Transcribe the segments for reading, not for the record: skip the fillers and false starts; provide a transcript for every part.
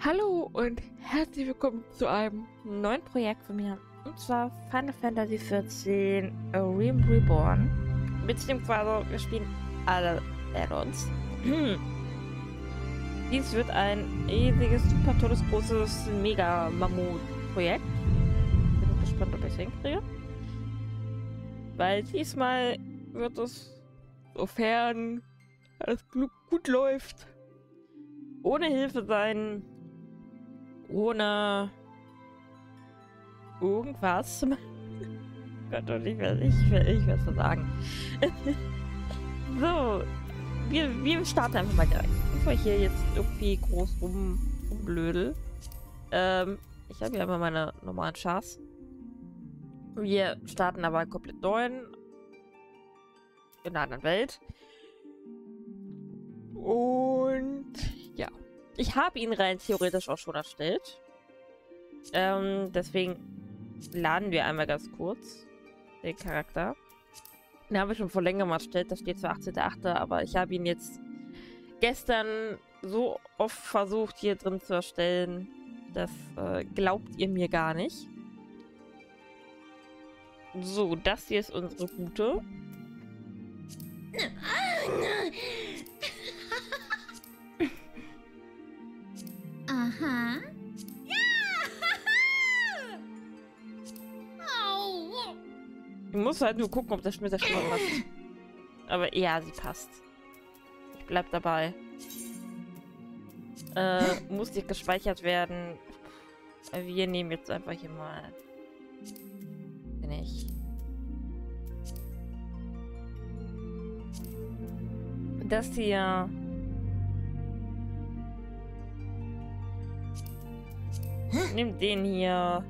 Hallo und herzlich willkommen zu einem neuen Projekt von mir. Und zwar Final Fantasy XIV A Realm Reborn. Beziehungsweise wir spielen alle Add-ons. Dies wird ein riesiges, super tolles, großes Mega-Mammut-Projekt. Bin gespannt, ob ich es hinkriege. Weil diesmal wird es, sofern alles gut läuft, ohne Hilfe sein. Ohne irgendwas. Gott, und ich will es sagen. So, wir starten einfach mal direkt. Bevor ich hier jetzt irgendwie groß rumblödel. Ich habe hier einfach meine normalen Chars. Wir starten aber komplett neu in einer anderen Welt. Und ja. Ich habe ihn rein theoretisch auch schon erstellt. Deswegen laden wir einmal ganz kurz den Charakter. Den habe ich schon vor längerem erstellt. Da steht zwar 18.8., aber ich habe ihn jetzt gestern so oft versucht, hier drin zu erstellen. Das glaubt ihr mir gar nicht. So, das hier ist unsere Route. Aha. Oh. Ich muss halt nur gucken, ob das mit der Stimme passt. Aber ja, sie passt. Ich bleib dabei. Muss nicht gespeichert werden. Wir nehmen jetzt einfach hier mal. Bin ich. Das hier. Nimm den hier.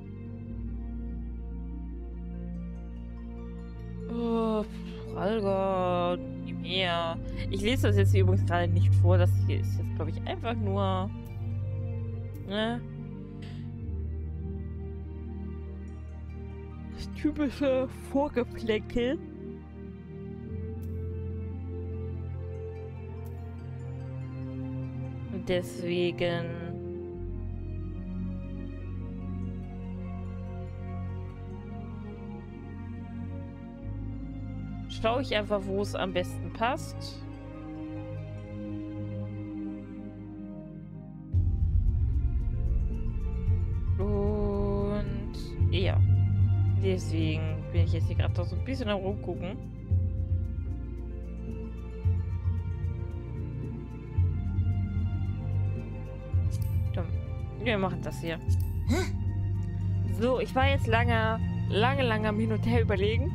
Oh, Ralga, nimm her. Ich lese das jetzt übrigens gerade nicht vor. Das hier ist jetzt, glaube ich, einfach nur. Ne? Das typische Vorgeplänkel. Deswegen. Schaue ich einfach, wo es am besten passt. Und ja, deswegen bin ich jetzt hier gerade so ein bisschen am rumgucken. Wir machen das hier. So, ich war jetzt lange am Hin und Her überlegen.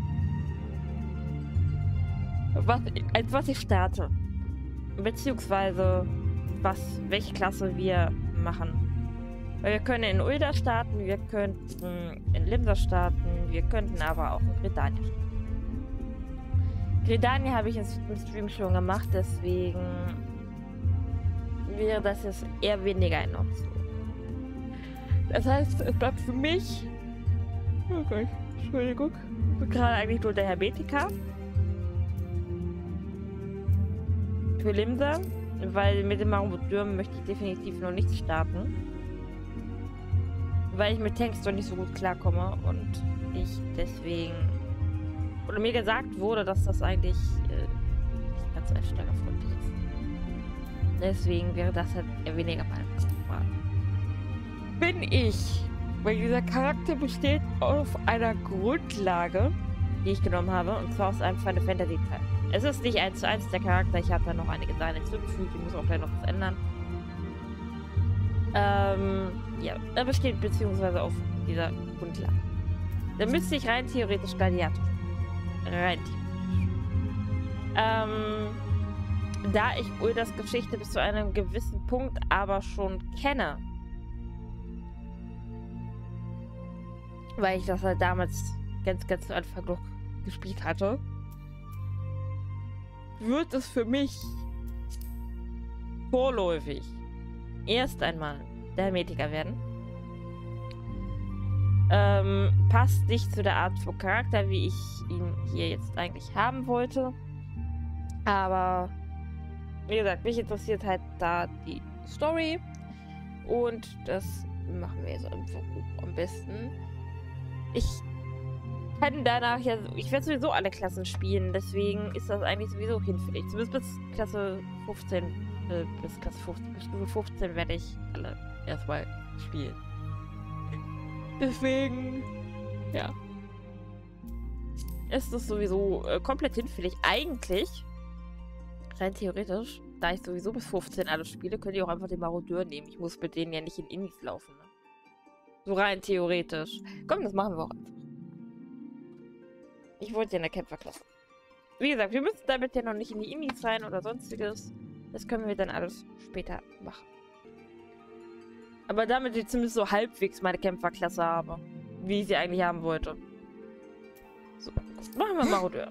Was ich starte. Beziehungsweise welche Klasse wir machen. Weil wir können in Ul'dah starten, wir könnten in Limsa starten, wir könnten aber auch in Gridania starten. Gridania habe ich im Stream schon gemacht, deswegen wäre das jetzt eher weniger eine Option. Das heißt, es bleibt für mich. Oh Gott, Entschuldigung. Ich bin gerade eigentlich nur der Hermetika. Für Limsa, weil mit dem Mammut-Dürm möchte ich definitiv noch nicht starten. Weil ich mit Tanks doch nicht so gut klarkomme und ich deswegen. Oder mir gesagt wurde, dass das eigentlich nicht ganz einsteigerfreundlich ist. Deswegen wäre das halt eher weniger meine Frage. Bin ich, weil dieser Charakter besteht auf einer Grundlage, die ich genommen habe, und zwar aus einem Final Fantasy Teil. Es ist nicht 1:1 der Charakter, ich habe da noch einige Sachen hinzugefügt, ich muss auch gleich noch was ändern. Ja, er besteht beziehungsweise auf dieser Grundlage. Da müsste ich rein theoretisch Gladiator. Rein theoretisch. Da ich Ul'dahs Geschichte bis zu einem gewissen Punkt aber schon kenne, weil ich das halt damals ganz zu Anfang noch gespielt hatte, wird es für mich vorläufig erst einmal der Hermetiker werden. Passt nicht zu der Art von Charakter, wie ich ihn hier jetzt eigentlich haben wollte. Aber wie gesagt, mich interessiert halt da die Story. Und das machen wir jetzt einfach am besten. Ich kann danach ja, ich werde sowieso alle Klassen spielen, deswegen ist das eigentlich sowieso hinfällig. Zumindest bis Klasse 15, bis Stufe 15 werde ich alle erstmal spielen. Deswegen, ja. Ist das sowieso komplett hinfällig. Eigentlich, rein theoretisch, da ich sowieso bis 15 alles spiele, könnt ihr auch einfach den Marodeur nehmen. Ich muss mit denen ja nicht in Innis laufen. Ne? So rein theoretisch. Komm, das machen wir auch einfach. Ich wollte ja in der Kämpferklasse. Wie gesagt, wir müssen damit ja noch nicht in die Innis rein oder sonstiges. Das können wir dann alles später machen. Aber damit ich zumindest so halbwegs meine Kämpferklasse habe. Wie ich sie eigentlich haben wollte. So, machen wir Marodeur.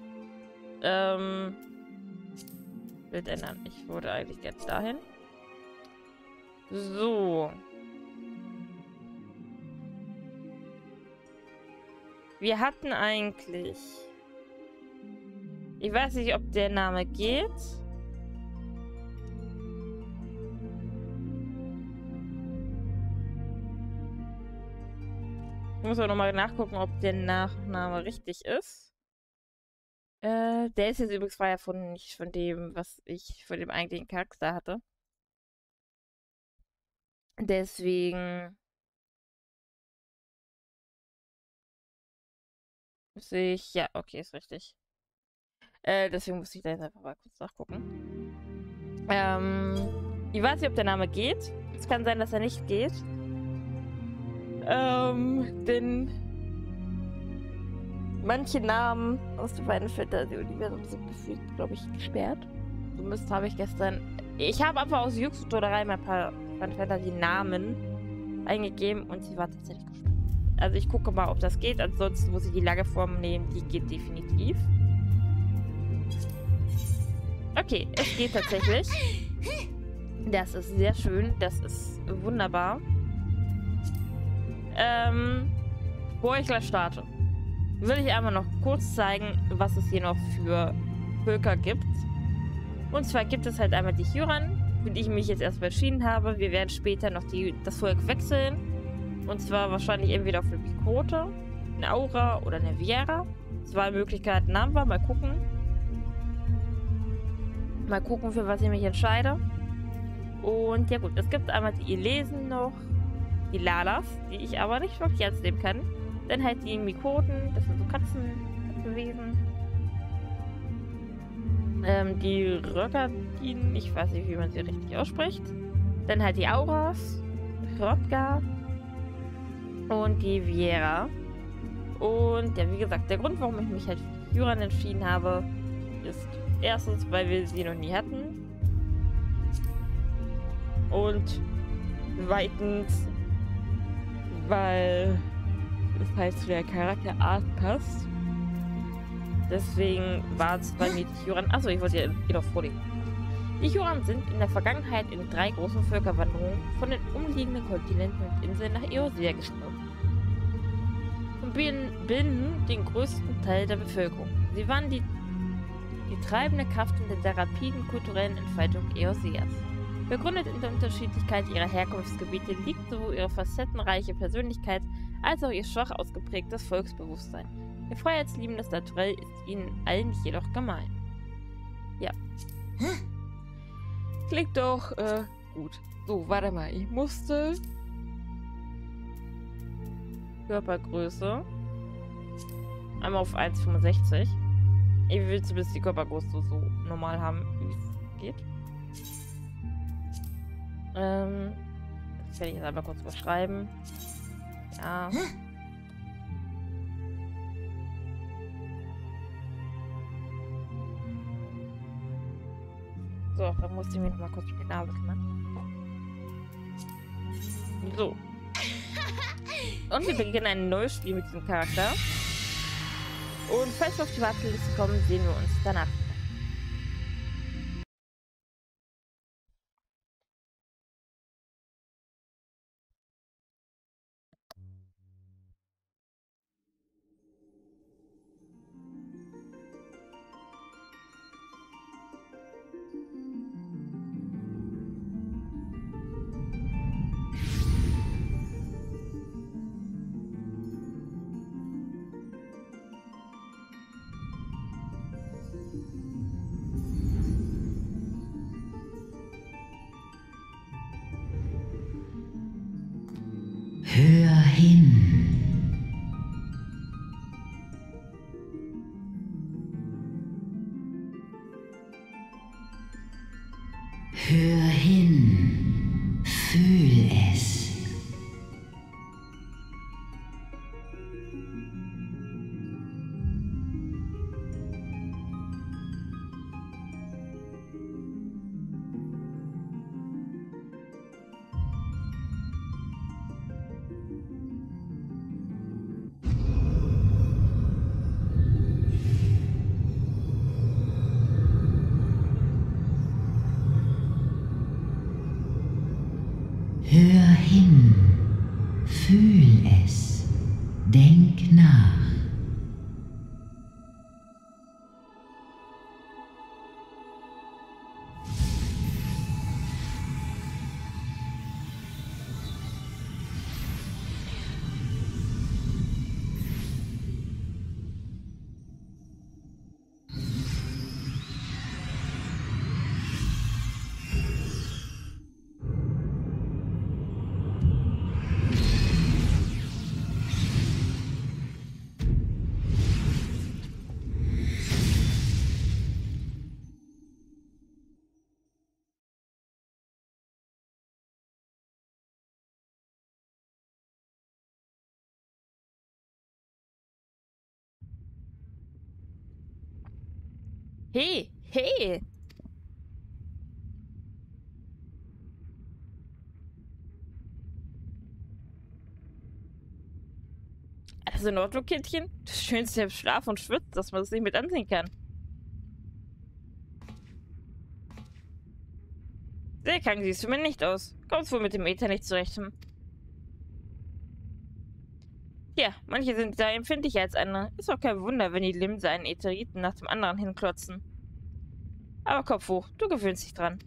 Bild ändern. Ich wollte eigentlich jetzt dahin. So. Wir hatten eigentlich... Ich weiß nicht, ob der Name geht. Ich muss aber nochmal nachgucken, ob der Nachname richtig ist. Der ist jetzt übrigens frei erfunden, nicht von dem, was ich von dem eigentlichen Charakter hatte. Deswegen muss ich... Ja, okay, ist richtig. Deswegen muss ich da jetzt einfach mal kurz nachgucken. Ich weiß nicht, ob der Name geht. Es kann sein, dass er nicht geht. Denn manche Namen aus dem Final Fantasy-Universum sind gefühlt, glaube ich, gesperrt. Zumindest habe ich gestern... Ich habe einfach aus Jux und Tollerei mal ein paar Final Fantasy-Namen eingegeben und sie war tatsächlich gesperrt. Also ich gucke mal, ob das geht. Ansonsten muss ich die Lagerform nehmen. Die geht definitiv. Okay, es geht tatsächlich. Das ist sehr schön. Das ist wunderbar. Bevor ich gleich starte, will ich einmal noch kurz zeigen, was es hier noch für Völker gibt. Und zwar gibt es halt einmal die Huron, für die ich mich jetzt erstmal entschieden habe. Wir werden später noch das Volk wechseln. Und zwar wahrscheinlich entweder auf eine Miquote, eine Aura oder eine Viera. 2 Möglichkeiten haben wir. Mal gucken. Mal gucken, für was ich mich entscheide. Und ja gut, es gibt einmal die Ilesen noch. Die Lalas, die ich aber nicht wirklich ernst nehmen kann. Dann halt die Miquoten, das sind so Katzenwesen. Die Röckerdinen, ich weiß nicht, wie man sie richtig ausspricht. Dann halt die Auras, Hrothgar und die Viera. Und ja, wie gesagt, der Grund, warum ich mich halt für die Huron entschieden habe, ist erstens, weil wir sie noch nie hatten. Und zweitens, weil es halt zu der Charakterart passt. Deswegen war es bei mir die Huron. Achso, ich wollte ja noch vorlesen. Die Huron sind in der Vergangenheit in 3 großen Völkerwanderungen von den umliegenden Kontinenten und Inseln nach Eorzea geströmt und bilden den größten Teil der Bevölkerung. Sie waren die treibende Kraft in der rapiden kulturellen Entfaltung Eorzeas. Begründet in der Unterschiedlichkeit ihrer Herkunftsgebiete liegt sowohl ihre facettenreiche Persönlichkeit als auch ihr schwach ausgeprägtes Volksbewusstsein. Ihr freiheitsliebendes Naturell ist ihnen allen jedoch gemein. Ja. Klingt doch, gut. So, warte mal. Ich musste... Körpergröße. Einmal auf 1,65. Ich will zumindest die Körpergröße so normal haben, wie es geht. Das werde ich jetzt einmal kurz beschreiben. Ja. So, dann musste ich mich noch mal kurz um die Nase kümmern. So. Und wir beginnen ein neues Spiel mit diesem Charakter. Und falls wir auf die Warteliste kommen, sehen wir uns danach. Fühl es. Hör hin, fühl es, denk nach. Hey, hey! Alles in Ordnung, Kindchen? Das Schönste im Schlaf und schwitzt, dass man es nicht mit ansehen kann. Sehr krank siehst du mir nicht aus. Kommst wohl mit dem Äther nicht zurecht, hm? Ja, manche sind da empfindlicher als andere. Ist auch kein Wunder, wenn die Limse einen Ätheriten nach dem anderen hinklotzen. Aber Kopf hoch, du gewöhnst dich dran.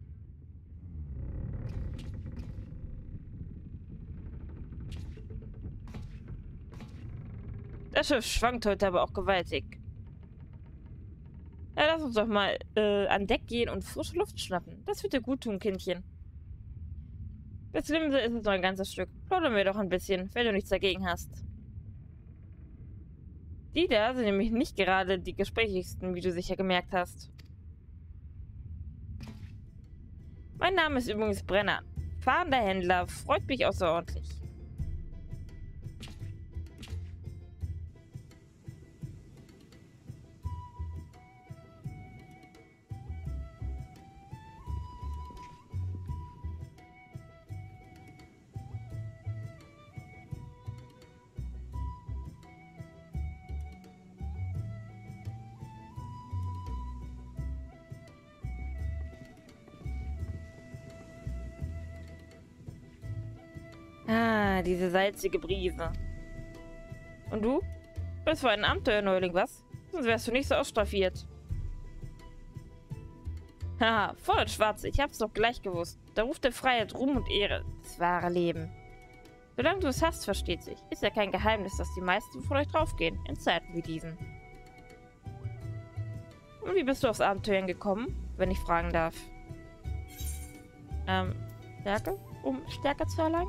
Das Schiff schwankt heute aber auch gewaltig. Ja, lass uns doch mal an Deck gehen und frische Luft schnappen. Das wird dir gut tun, Kindchen. Bis Limse ist es noch ein ganzes Stück. Plaudern wir doch ein bisschen, wenn du nichts dagegen hast. Die da sind nämlich nicht gerade die gesprächigsten, wie du sicher gemerkt hast. Mein Name ist übrigens Brenner. Fahrender Händler, freut mich außerordentlich. Ah, diese salzige Brise. Und du? Bist für ein Abenteuerneuling, was? Sonst wärst du nicht so ausstaffiert. Haha, voll und schwarz, ich hab's doch gleich gewusst. Da ruft der Freiheit Ruhm und Ehre. Das wahre Leben. Solange du es hast, versteht sich. Ist ja kein Geheimnis, dass die meisten von euch draufgehen, in Zeiten wie diesen. Und wie bist du aufs Abenteuern gekommen, wenn ich fragen darf? Stärke? Um Stärke zu erlangen?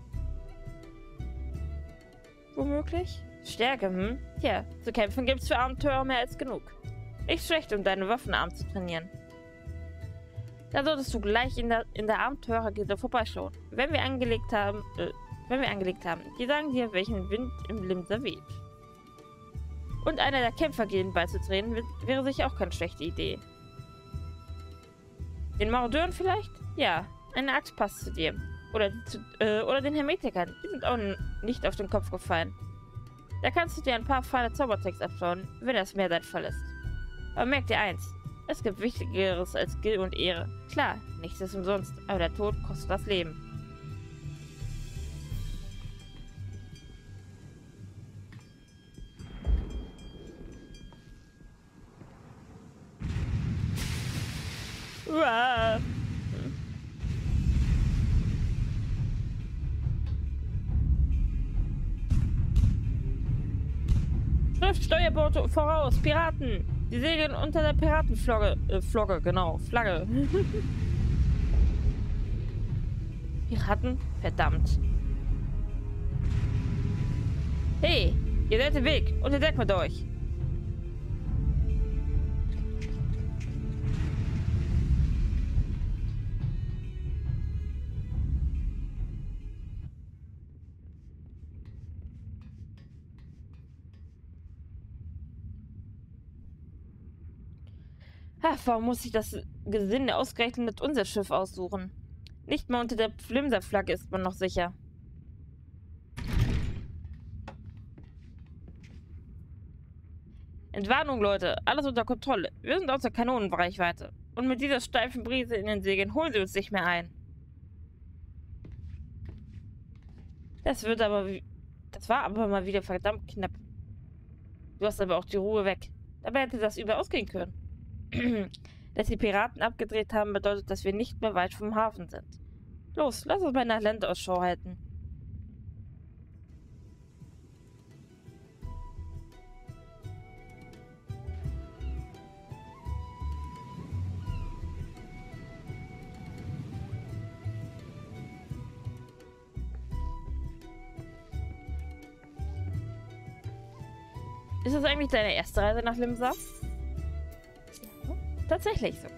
Womöglich? Stärke, hm? Tja, zu kämpfen gibt's für Abenteurer mehr als genug. Nicht schlecht, um deine Waffenarm zu trainieren. Da solltest du gleich in der Abenteurergilde vorbeischauen. Wenn wir angelegt haben, die sagen dir, welchen Wind im Limser weht. Und einer der Kämpfergilden beizutreten, wäre sicher auch keine schlechte Idee. Den Marodeuren vielleicht? Ja, eine Axt passt zu dir. Oder den Hermetikern. Die sind auch nicht auf den Kopf gefallen. Da kannst du dir ein paar feine Zaubertricks abschauen, wenn das mehr dein Fall ist. Aber merk dir eins. Es gibt Wichtigeres als Gil und Ehre. Klar, nichts ist umsonst, aber der Tod kostet das Leben. Uah. Steuerboote voraus, Piraten! Die segeln unter der Piratenflagge. Flagge. Piraten? Verdammt. Hey, ihr seid im Weg. Unter Deck mit euch. Ha, warum muss sich das Gesinde ausgerechnet unser Schiff aussuchen? Nicht mal unter der Flimser-Flagge ist man noch sicher. Entwarnung, Leute. Alles unter Kontrolle. Wir sind außer Kanonenreichweite. Und mit dieser steifen Brise in den Segeln holen sie uns nicht mehr ein. Das war aber mal wieder verdammt knapp. Du hast aber auch die Ruhe weg. Dabei hätte das übel ausgehen können. Dass die Piraten abgedreht haben, bedeutet, dass wir nicht mehr weit vom Hafen sind. Los, lass uns mal nach Land Ausschau halten. Ist das eigentlich deine erste Reise nach Limsa? Ja, tatsächlich so.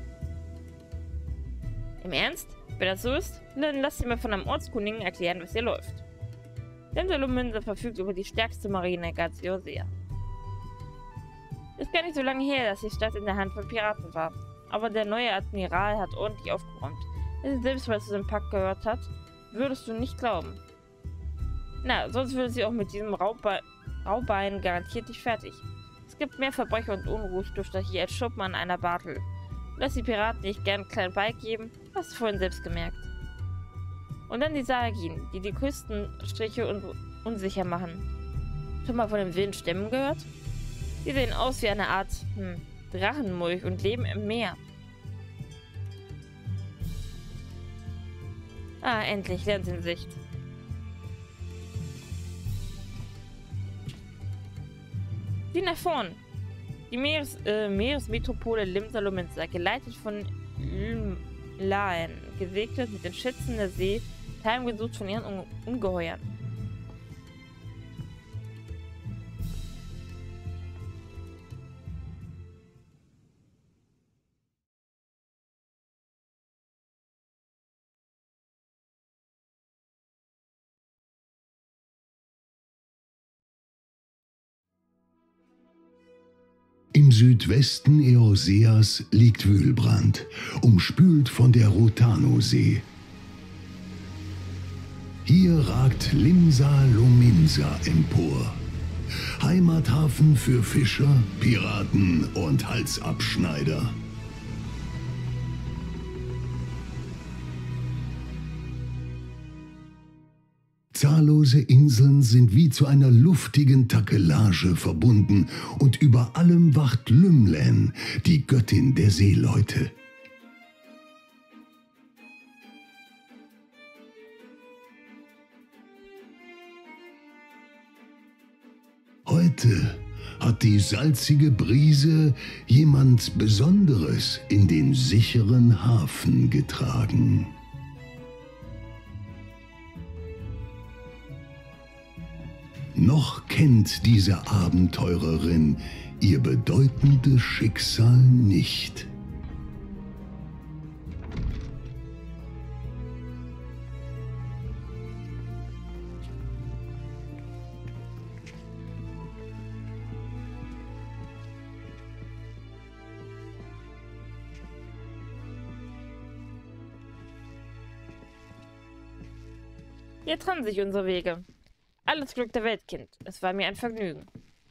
Im Ernst? Wenn das so ist, dann lass dir mal von einem Ortskundigen erklären, was hier läuft. Limsa verfügt über die stärkste Marine in ganz Eorzea. Ist gar nicht so lange her, dass die Stadt in der Hand von Piraten war. Aber der neue Admiral hat ordentlich aufgeräumt. Wenn sie selbst mal zu dem Pakt gehört hat, würdest du nicht glauben. Na, sonst würde sie auch mit diesem Raubein garantiert nicht fertig. Es gibt mehr Verbrecher und Unruhestifter hier als Schuppen an einer Bartel. Lass die Piraten nicht gern einen kleinen Bike geben, hast du vorhin selbst gemerkt. Und dann die Sargin, die die Küstenstriche unsicher machen. Schon mal von den wilden Stämmen gehört? Die sehen aus wie eine Art, Drachenmulch und leben im Meer. Ah, endlich, lernt in Sicht. Sieh nach vorn. Die Meeresmetropole Limsa-Lominsa, geleitet von Laen, gesegnet mit den Schätzen der See, heimgesucht von ihren Ungeheuern. Im Südwesten Eorzeas liegt Wühlbrand, umspült von der Rotano-See. Hier ragt Limsa Lominsa empor. Heimathafen für Fischer, Piraten und Halsabschneider. Zahllose Inseln sind wie zu einer luftigen Takelage verbunden und über allem wacht Lymlen, die Göttin der Seeleute. Heute hat die salzige Brise jemand Besonderes in den sicheren Hafen getragen. Noch kennt diese Abenteurerin ihr bedeutendes Schicksal nicht. Hier trennen sich unsere Wege. Alles Glück der Welt, Kind. Es war mir ein Vergnügen.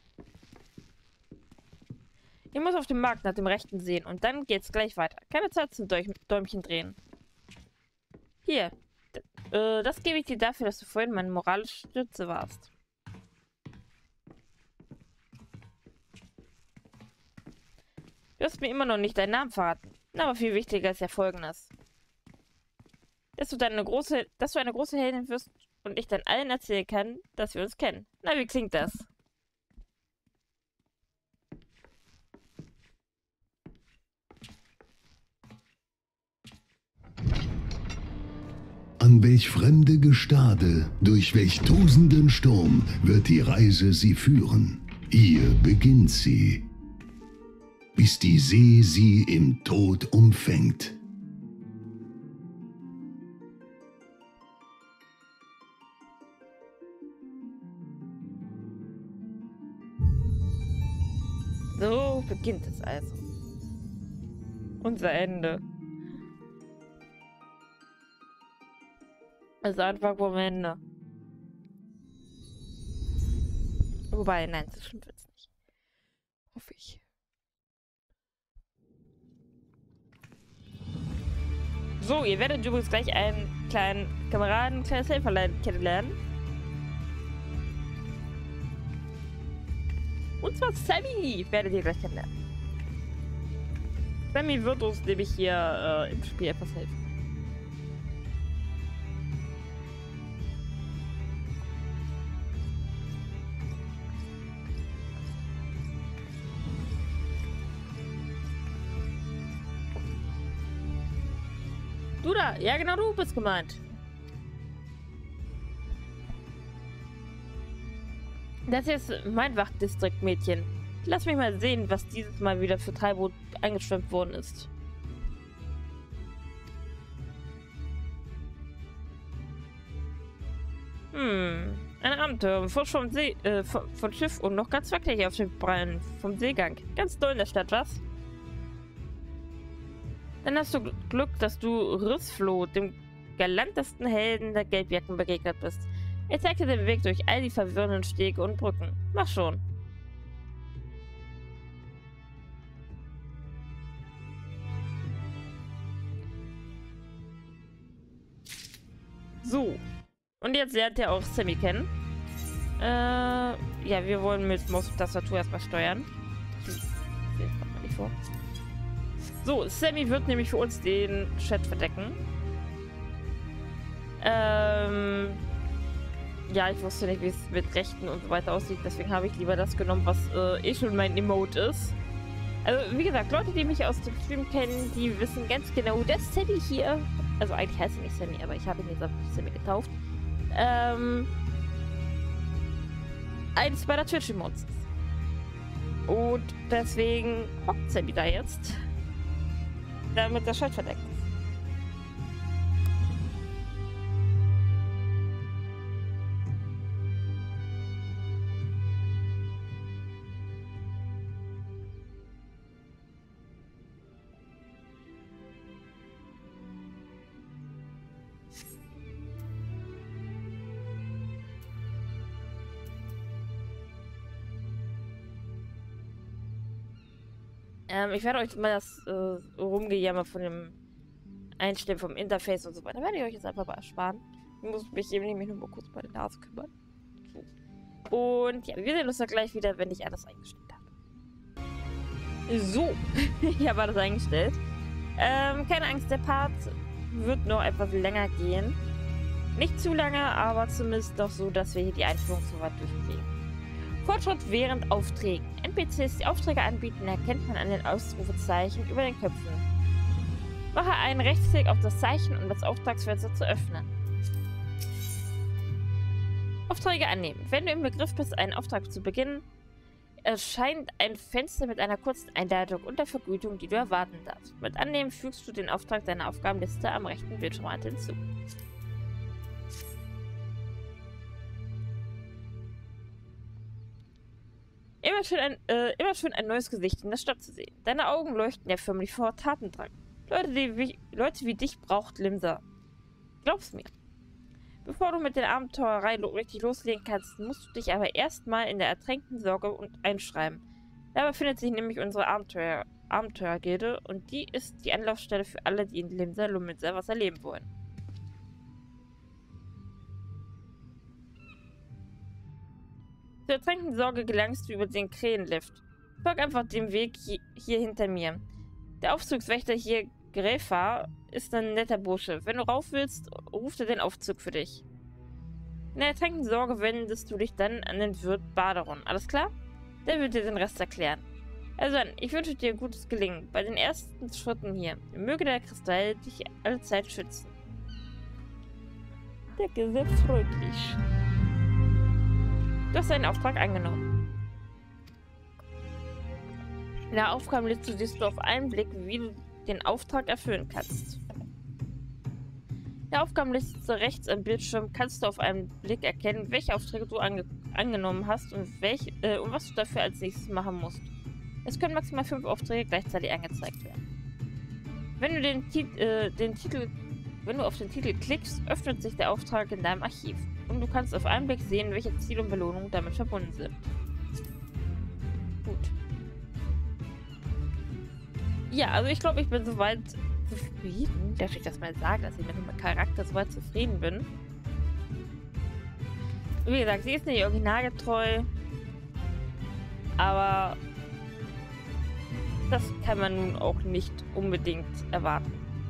Ich muss auf dem Markt nach dem Rechten sehen und dann geht's gleich weiter. Keine Zeit zum Däumchen drehen. Hier. Das gebe ich dir dafür, dass du vorhin meine moralische Stütze warst. Du hast mir immer noch nicht deinen Namen verraten. Aber viel wichtiger ist ja Folgendes. Dass du eine große Heldin wirst und ich dann allen erzählen kann, dass wir uns kennen. Na, wie klingt das? An welch fremde Gestade, durch welch tosenden Sturm wird die Reise sie führen? Hier beginnt sie, bis die See sie im Tod umfängt. So beginnt es also. Unser Ende. Also Anfang vom Ende. Wobei, nein, so schlimm wird's nicht. Hoffe ich. So, ihr werdet übrigens gleich einen kleinen Kameraden, ein kleines Helferlein kennenlernen. Und zwar Sammy werdet ihr gleich kennenlernen. Sammy wird uns nämlich hier im Spiel etwas helfen. Du da? Ja, genau, du bist gemeint. Das hier ist mein Wachdistriktmädchen. Lass mich mal sehen, was dieses Mal wieder für Treibgut eingeschwemmt worden ist. Ein Abenteuer. Frisch vom See, von Schiff und noch ganz wackelig auf dem Brennen vom Seegang. Ganz doll in der Stadt, was? Dann hast du Glück, dass du Rissfloh, dem galantesten Helden der Gelbjacken, begegnet bist. Er zeigt dir den Weg durch all die verwirrenden Stege und Brücken. Mach schon. So. Und jetzt lernt ihr auch Sammy kennen. Ja, wir wollen mit Maus und Tastatur erstmal steuern. Ich kommt mal nicht vor. So, Sammy wird nämlich für uns den Chat verdecken. Ja, ich wusste nicht, wie es mit Rechten und so weiter aussieht. Deswegen habe ich lieber das genommen, was schon mein Emote ist. Also, wie gesagt, Leute, die mich aus dem Stream kennen, die wissen ganz genau, dass Sammy hier... Also, eigentlich heißt er nicht Sammy, aber ich habe ihn jetzt auf Sammy getauft. Eins bei der Twitch-Emotes ist. Und deswegen hockt Sammy da jetzt. Damit der Chat verdeckt ist. Ich werde euch mal das Rumgejammer von dem Einstellen vom Interface und so weiter, werde ich euch jetzt einfach mal ersparen. Ich muss mich eben nämlich nur mal kurz bei der Nase kümmern. So. Und ja, wir sehen uns dann gleich wieder, wenn ich alles eingestellt habe. So, ich habe alles eingestellt. Keine Angst, der Part wird noch etwas länger gehen. Nicht zu lange, aber zumindest doch so, dass wir hier die Einführung so weit durchkriegen. Fortschritt während Aufträgen. NPCs, die Aufträge anbieten, erkennt man an den Ausrufezeichen über den Köpfen. Mache einen Rechtsklick auf das Zeichen, um das Auftragsfenster zu öffnen. Aufträge annehmen. Wenn du im Begriff bist, einen Auftrag zu beginnen, erscheint ein Fenster mit einer kurzen Einleitung und der Vergütung, die du erwarten darfst. Mit Annehmen fügst du den Auftrag deiner Aufgabenliste am rechten Bildschirmrand hinzu. Immer schön ein neues Gesicht in der Stadt zu sehen. Deine Augen leuchten ja förmlich vor Tatendrang. Leute wie dich braucht Limsa. Glaub's mir. Bevor du mit der Abenteuerei richtig loslegen kannst, musst du dich aber erstmal in der ertränkten Sorge einschreiben. Da befindet sich nämlich unsere Abenteuergilde und die ist die Anlaufstelle für alle, die in Limsa Luminsa was erleben wollen. Zur ertränkten Sorge gelangst du über den Krähenlift. Folg einfach dem Weg hier hinter mir. Der Aufzugswächter hier, Grefa, ist ein netter Bursche. Wenn du rauf willst, ruft er den Aufzug für dich. In der ertränkten Sorge wendest du dich dann an den Wirt Baderon. Alles klar? Der wird dir den Rest erklären. Also dann, ich wünsche dir gutes Gelingen bei den ersten Schritten hier. Möge der Kristall dich alle Zeit schützen. Der ist sehr freundlich. Du hast deinen Auftrag angenommen. In der Aufgabenliste siehst du auf einen Blick, wie du den Auftrag erfüllen kannst. In der Aufgabenliste rechts am Bildschirm kannst du auf einen Blick erkennen, welche Aufträge du angenommen hast und was du dafür als nächstes machen musst. Es können maximal 5 Aufträge gleichzeitig angezeigt werden. Wenn du wenn du auf den Titel klickst, öffnet sich der Auftrag in deinem Archiv. Und du kannst auf einen Blick sehen, welche Ziele und Belohnungen damit verbunden sind. Gut. Ja, also ich glaube, ich bin soweit zufrieden. Darf ich das mal sagen, dass ich mit dem Charakter soweit zufrieden bin? Wie gesagt, sie ist nicht originalgetreu. Aber das kann man nun auch nicht unbedingt erwarten.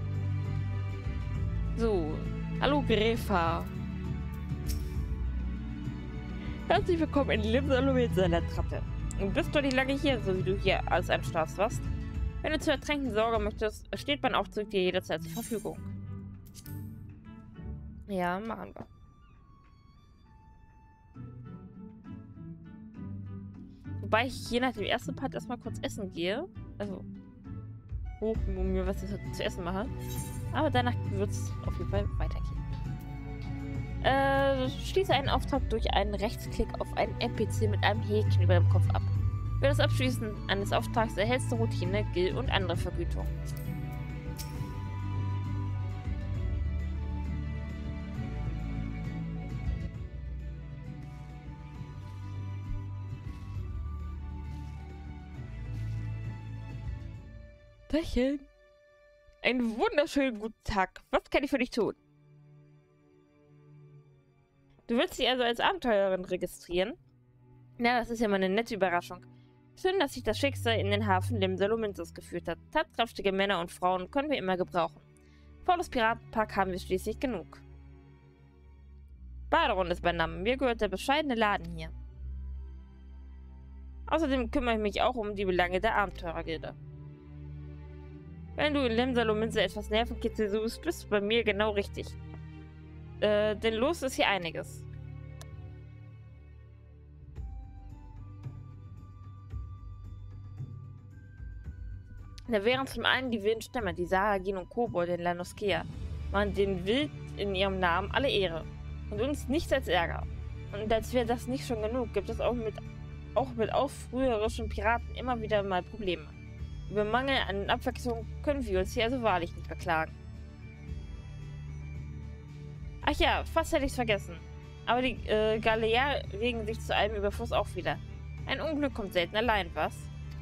So, hallo Grefa. Herzlich willkommen in Limsalum seiner Trappe. Du bist doch nicht lange hier, so wie du hier als ein Stars warst. Wenn du zu ertränken sorgen möchtest, steht mein Aufzug dir jederzeit zur Verfügung. Ja, machen wir. Wobei ich je nach dem ersten Part erstmal kurz essen gehe. Also hoch, um mir was zu essen mache. Aber danach wird es auf jeden Fall weitergehen. Schließe einen Auftrag durch einen Rechtsklick auf einen NPC mit einem Häkchen über dem Kopf ab. Für das Abschließen eines Auftrags erhältst du Routine, Gil und andere Vergütung. Lächeln. Einen wunderschönen guten Tag. Was kann ich für dich tun? Du willst dich also als Abenteurerin registrieren? Na, das ist ja mal eine nette Überraschung. Schön, dass sich das Schicksal in den Hafen Limsalum-Minsus geführt hat. Tatkräftige Männer und Frauen können wir immer gebrauchen. Vor das Piratenpark haben wir schließlich genug. Baderon ist mein Name. Mir gehört der bescheidene Laden hier. Außerdem kümmere ich mich auch um die Belange der Abenteurergilde. Wenn du in Limsalum-Minsus etwas Nervenkitzel suchst, bist du bei mir genau richtig. Denn los ist hier einiges. Da wären zum einen die wilden Stämme, die Saragin und Kobold in Lanoskea, waren den Wild in ihrem Namen alle Ehre. Und uns nichts als Ärger. Und als wäre das nicht schon genug, gibt es auch mit aufrührerischen Piraten immer wieder mal Probleme. Über Mangel an Abwechslung können wir uns hier also wahrlich nicht beklagen. Ach ja, fast hätte ich's vergessen. Aber die Galeer regen sich zu einem Überfluss auch wieder. Ein Unglück kommt selten allein, was?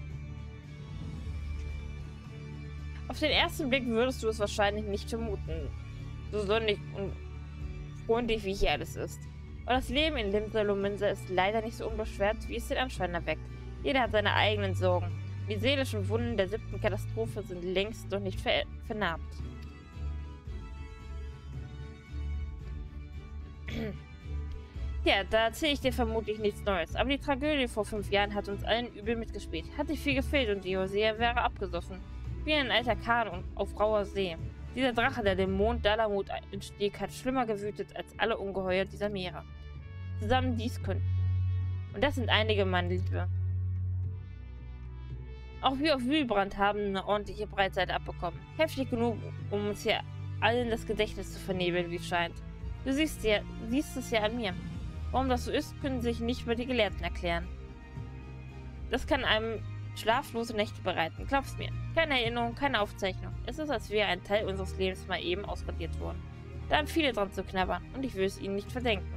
Auf den ersten Blick würdest du es wahrscheinlich nicht vermuten. So sonnig und freundlich wie hier alles ist. Aber das Leben in Limsalum-Minsus ist leider nicht so unbeschwert, wie es den Anschein erweckt. Jeder hat seine eigenen Sorgen. Die seelischen Wunden der 7. Katastrophe sind längst noch nicht vernarbt. Ja, da erzähle ich dir vermutlich nichts Neues. Aber die Tragödie vor 5 Jahren hat uns allen übel mitgespielt. Hat nicht viel gefehlt und die Hosea wäre abgesoffen. Wie ein alter Kahn auf rauer See. Dieser Drache, der dem Mond Dalamut entstieg, hat schlimmer gewütet als alle Ungeheuer dieser Meere. Zusammen dies könnten. Und das sind einige, meine Liebe. Auch wir auf Wühlbrand haben eine ordentliche Breitseite abbekommen. Heftig genug, um uns hier allen das Gedächtnis zu vernebeln, wie es scheint. Du siehst es ja an mir. Warum das so ist, können sich nicht über die Gelehrten erklären. Das kann einem schlaflose Nächte bereiten, glaub's mir. Keine Erinnerung, keine Aufzeichnung. Es ist, als wäre ein Teil unseres Lebens mal eben ausradiert worden. Da haben viele dran zu knabbern und ich will es ihnen nicht verdenken.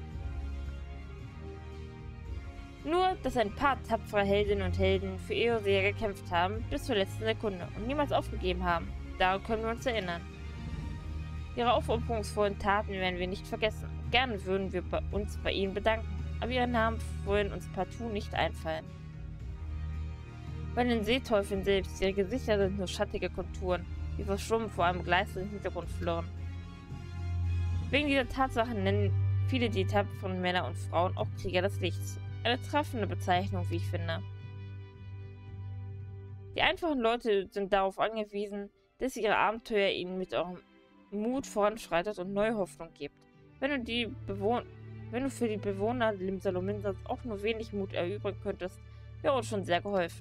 Nur, dass ein paar tapfere Heldinnen und Helden für Eosia gekämpft haben, bis zur letzten Sekunde und niemals aufgegeben haben. Daran können wir uns erinnern. Ihre aufopferungsvollen Taten werden wir nicht vergessen. Gerne würden wir uns bei ihnen bedanken, aber ihre Namen wollen uns partout nicht einfallen. Bei den Seeteufeln selbst, ihre Gesichter sind nur schattige Konturen, die verschwommen vor einem gleißenden Hintergrund flohen. Wegen dieser Tatsachen nennen viele die tapferen Männer und Frauen auch Krieger des Lichts. Eine treffende Bezeichnung, wie ich finde. Die einfachen Leute sind darauf angewiesen, dass ihre Abenteuer ihnen mit eurem Mut voranschreitet und neue Hoffnung gibt. Wenn du für die Bewohner Limsalum-Minsus auch nur wenig Mut erübrigen könntest, wäre uns schon sehr geholfen.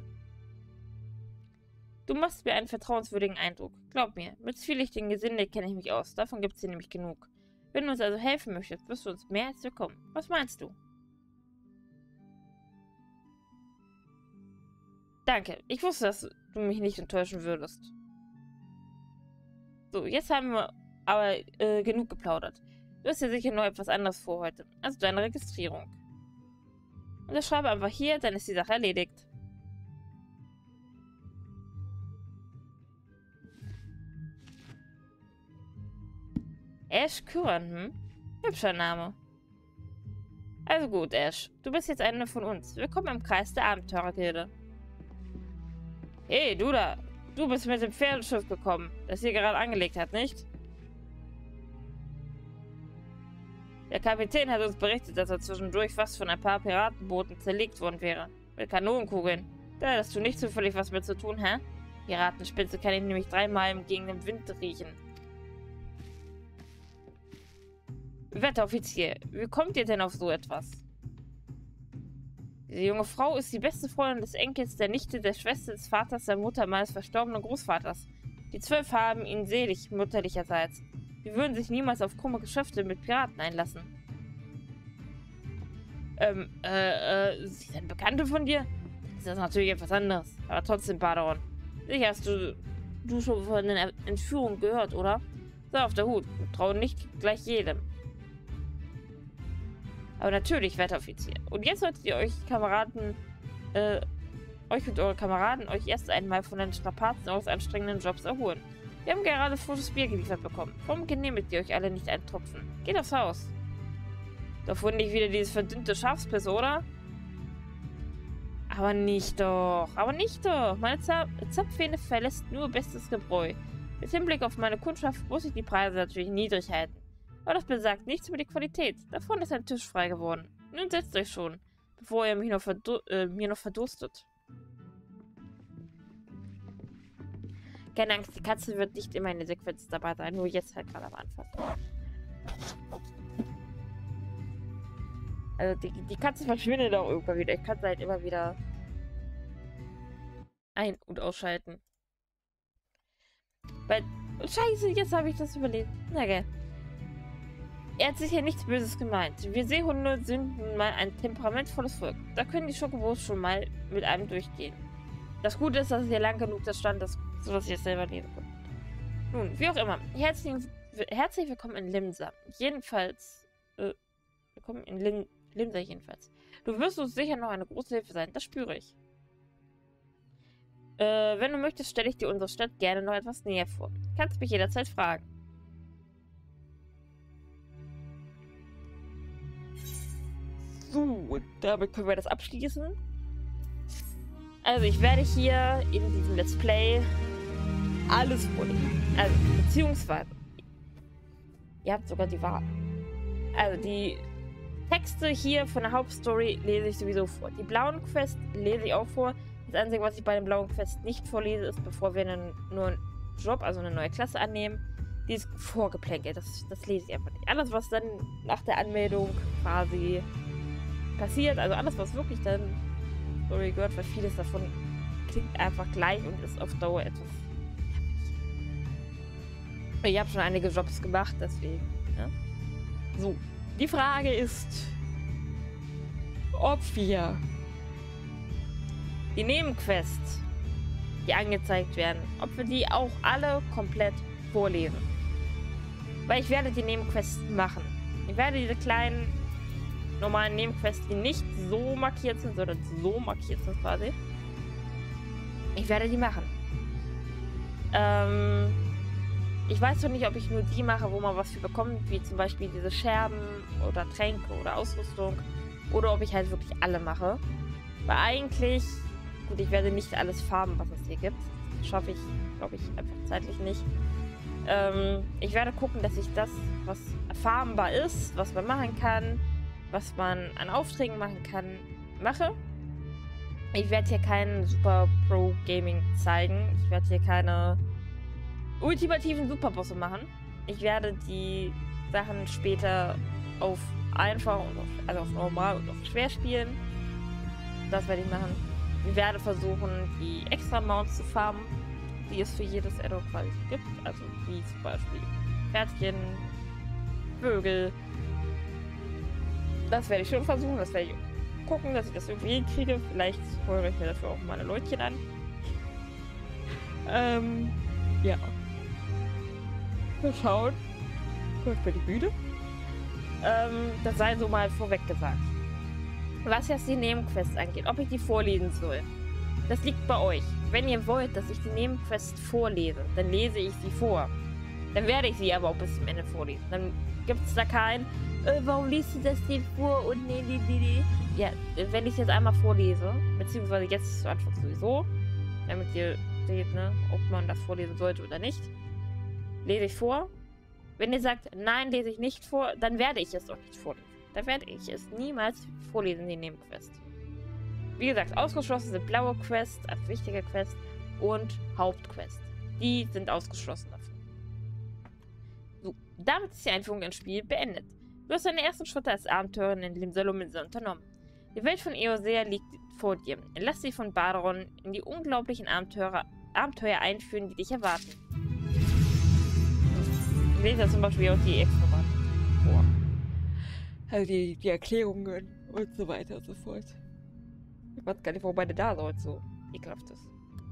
Du machst mir einen vertrauenswürdigen Eindruck. Glaub mir, mit zwielichtigen Gesinde kenne ich mich aus. Davon gibt es hier nämlich genug. Wenn du uns also helfen möchtest, bist du uns mehr als willkommen. Was meinst du? Danke. Ich wusste, dass du mich nicht enttäuschen würdest. So, jetzt haben wir aber genug geplaudert. Du hast ja sicher noch etwas anderes vor heute. Also deine Registrierung. Unterschreibe einfach hier, dann ist die Sache erledigt. Ash Curran, hm? Hübscher Name. Also gut, Ash. Du bist jetzt einer von uns. Willkommen im Kreis der Abenteurergilde. Hey, du da. Du bist mit dem Pferdeschiff gekommen, das hier gerade angelegt hat, nicht? Der Kapitän hat uns berichtet, dass er zwischendurch fast von ein paar Piratenbooten zerlegt worden wäre. Mit Kanonenkugeln. Da hättest du nicht zufällig was mit zu tun, hä? Piratenspitze kann ich nämlich 3 Meilen gegen den Wind riechen. Wetteroffizier, wie kommt ihr denn auf so etwas? Diese junge Frau ist die beste Freundin des Enkels, der Nichte, der Schwester, des Vaters, der Mutter meines verstorbenen Großvaters. Die 12 haben ihn selig, mütterlicherseits. Sie würden sich niemals auf krumme Geschäfte mit Piraten einlassen. Sie sind Bekannte von dir? Das ist natürlich etwas anderes. Aber trotzdem, Padawan. Sicher hast du schon von den Entführungen gehört, oder? Sei auf der Hut und traue nicht gleich jedem. Aber natürlich, Wetteroffizier. Und jetzt solltet ihr euch und eure Kameraden euch erst einmal von den Strapazen eures anstrengenden Jobs erholen. Wir haben gerade frisches Bier geliefert bekommen. Warum genehmigt ihr euch alle nicht einen Tropfen? Geht aufs Haus. Doch wohl nicht wieder dieses verdünnte Schafspiss, oder? Aber nicht doch. Aber nicht doch. Meine Zapfhähne verlässt nur bestes Gebräu. Mit Hinblick auf meine Kundschaft muss ich die Preise natürlich niedrig halten. Aber das besagt nichts über die Qualität. Davon ist ein Tisch frei geworden. Nun setzt euch schon, bevor ihr mich noch verdurstet. Keine Angst, die Katze wird nicht immer in der Sequenz dabei sein, nur jetzt halt gerade am Anfang. Also die Katze verschwindet auch irgendwann wieder. Ich kann sie halt immer wieder ein- und ausschalten. Weil, scheiße, jetzt habe ich das überlebt. Na geil. Er hat sicher nichts Böses gemeint. Wir Seehunde sind nun mal ein temperamentvolles Volk. Da können die Schokobos schon mal mit einem durchgehen. Das Gute ist, dass es hier lang genug das stand, sodass ich es selber lesen konnte. Nun, wie auch immer. Herzlich willkommen in Limsa. Willkommen in Limsa jedenfalls. Du wirst uns sicher noch eine große Hilfe sein, das spüre ich. Wenn du möchtest, stelle ich dir unsere Stadt gerne noch etwas näher vor. Kannst mich jederzeit fragen. So, und damit können wir das abschließen. Also ich werde hier in diesem Let's Play alles vorlesen. Also, beziehungsweise, ihr habt sogar die Wahl. Also die Texte hier von der Hauptstory lese ich sowieso vor. Die blauen Quests lese ich auch vor. Das Einzige, was ich bei den blauen Quests nicht vorlese, ist, bevor wir nur einen Job, also eine neue Klasse annehmen, dieses Vorgeplänkel. Das lese ich einfach nicht. Alles, was dann nach der Anmeldung quasi passiert, also alles, was wirklich dann Story gehört, weil vieles davon klingt einfach gleich und ist auf Dauer etwas nervig. Ich habe schon einige Jobs gemacht, deswegen. Ja. So, die Frage ist, ob wir die Nebenquests, die angezeigt werden, ob wir die auch alle komplett vorlesen. Weil ich werde die Nebenquests machen. Ich werde diese kleinen normalen Nebenquests, die nicht so markiert sind, sondern so markiert sind quasi. Ich werde die machen. Ich weiß noch nicht, ob ich nur die mache, wo man was für bekommt, wie zum Beispiel diese Scherben oder Tränke oder Ausrüstung. Oder ob ich halt wirklich alle mache. Weil eigentlich, gut, ich werde nicht alles farben, was es hier gibt. Das schaffe ich, glaube ich, einfach zeitlich nicht. Ich werde gucken, dass ich das, was farbenbar ist, was man machen kann, was man an Aufträgen machen kann, mache. Ich werde hier keinen Super Pro Gaming zeigen. Ich werde hier keine ultimativen Superbosse machen. Ich werde die Sachen später auf einfach und auf normal und auf schwer spielen. Das werde ich machen. Ich werde versuchen, die extra Mounts zu farmen, die es für jedes Add-on quasi gibt. Also wie zum Beispiel Pferdchen, Vögel. Das werde ich schon versuchen. Das werde ich gucken, dass ich das irgendwie hinkriege. Vielleicht hole ich mir dafür auch meine Leutchen an. Ja. Wir schauen. Ich bin müde. Das sei so mal vorweg gesagt. Was jetzt die Nebenquests angeht, ob ich die vorlesen soll, das liegt bei euch. Wenn ihr wollt, dass ich die Nebenquests vorlese, dann lese ich sie vor. Dann werde ich sie aber auch bis zum Ende vorlesen. Dann gibt es da kein, warum liest du das denn vor und nee. Ja, wenn ich es jetzt einmal vorlese, beziehungsweise jetzt zu Anfang sowieso, damit ihr seht, ne, ob man das vorlesen sollte oder nicht, lese ich vor. Wenn ihr sagt, nein, lese ich nicht vor, dann werde ich es auch nicht vorlesen. Dann werde ich es niemals vorlesen, die Nebenquest. Wie gesagt, ausgeschlossen sind blaue Quests als wichtige Quest und Hauptquest. Die sind ausgeschlossen dafür. So, damit ist die Einführung ins Spiel beendet. Du hast deine ersten Schritte als Abenteurerin in dem Salominse unternommen. Die Welt von Eorzea liegt vor dir. Lass dich von Barderon in die unglaublichen Abenteuer einführen, die dich erwarten. Ich lese ja zum Beispiel auch die Extra vor. Also die Erklärungen und so weiter und so fort. Ich weiß gar nicht, warum meine da so so ekelhaft ist.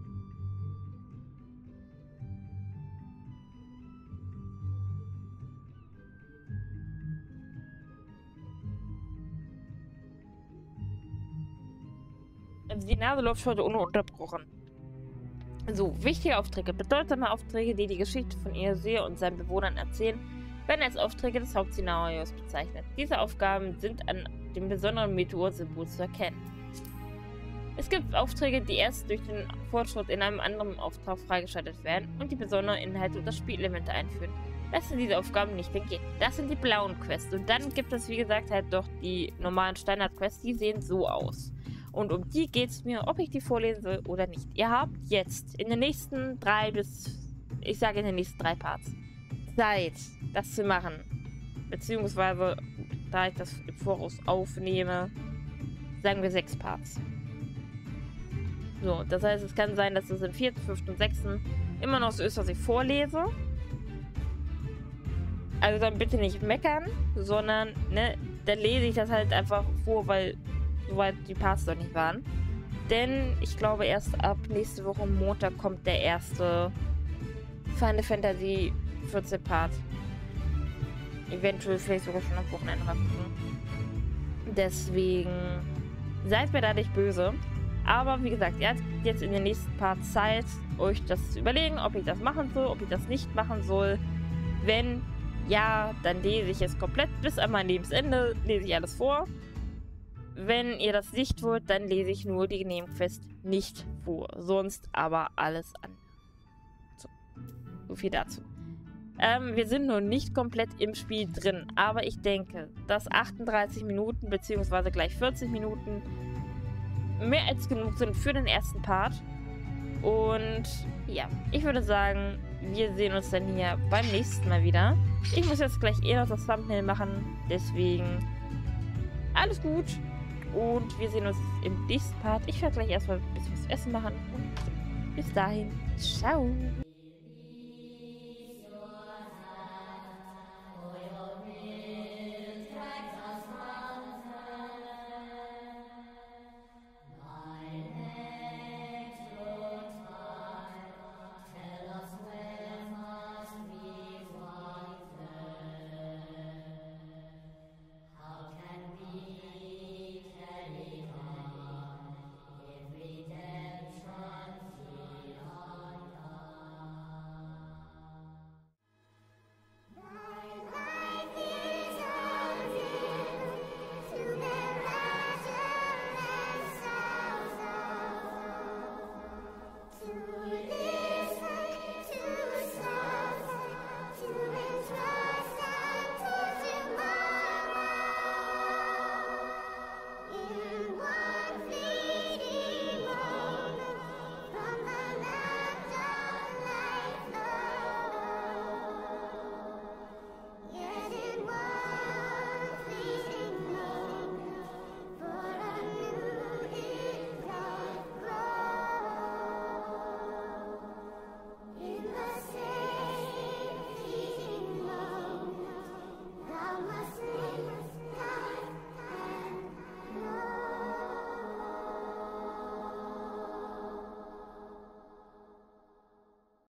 Die Nase läuft heute ununterbrochen. So, wichtige Aufträge. Bedeutsame Aufträge, die die Geschichte von Eorzea und seinen Bewohnern erzählen, werden als Aufträge des Hauptszenarios bezeichnet. Diese Aufgaben sind an dem besonderen Meteor-Symbol zu erkennen. Es gibt Aufträge, die erst durch den Fortschritt in einem anderen Auftrag freigeschaltet werden und die besonderen Inhalte und das Spielelemente einführen. Das sind diese Aufgaben nicht entgehen. Das sind die blauen Quests. Und dann gibt es, wie gesagt, halt doch die normalen Standard-Quests, die sehen so aus. Und um die geht es mir, ob ich die vorlesen soll oder nicht. Ihr habt jetzt in den nächsten 3 Parts Zeit, das zu machen. Beziehungsweise, da ich das im Voraus aufnehme, sagen wir 6 Parts. So, das heißt, es kann sein, dass es im 4., 5. und 6. immer noch so ist, dass ich vorlese. Also dann bitte nicht meckern, sondern, ne, dann lese ich das halt einfach vor, weil soweit die Parts noch nicht waren. Denn ich glaube, erst ab nächste Woche Montag kommt der erste Final Fantasy 14 Part. Eventuell vielleicht sogar schon am Wochenende mal gucken. Deswegen seid mir da nicht böse. Aber wie gesagt, ihr habt jetzt in den nächsten Part Zeit, euch das zu überlegen, ob ich das machen soll, ob ich das nicht machen soll. Wenn ja, dann lese ich es komplett bis an mein Lebensende, lese ich alles vor. Wenn ihr das nicht wollt, dann lese ich nur die Nebenquest nicht vor. Sonst aber alles an. So viel dazu. Wir sind noch nicht komplett im Spiel drin, aber ich denke, dass 38 Minuten bzw. gleich 40 Minuten mehr als genug sind für den ersten Part. Und ja, ich würde sagen, wir sehen uns dann hier beim nächsten Mal wieder. Ich muss jetzt gleich noch das Thumbnail machen, deswegen alles gut. Und wir sehen uns im nächsten Part. Ich werde gleich erstmal ein bisschen was essen machen. Und bis dahin, ciao.